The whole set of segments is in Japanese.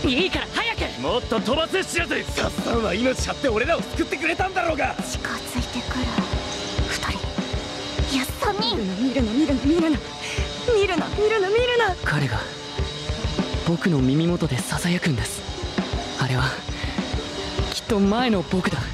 いいから早く。 もっと飛ばせしやぜ。サッサンは命張って俺らを救ってくれたんだろうが。 近づいてくる2人、いや3人。 見るな見るな見るな見るな見るな見るな。 彼が僕の耳元でささやくんです。あれはきっと前の僕だ。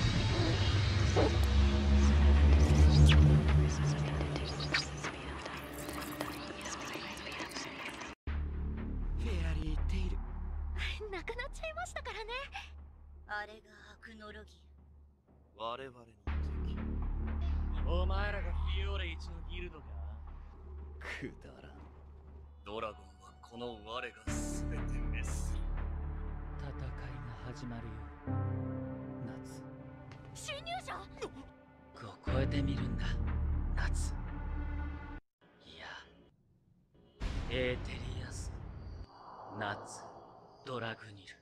なくなっちゃいましたからね。あれがアクノロギ我々の敵。お前らがフィオーレ一のギルドか。くだらん。ドラゴンはこの我が全て滅す。 戦いが始まるよ。夏。 侵入者。 ここ越えてみるんだ。夏。いや、エーテリアス。夏。ドラグニル。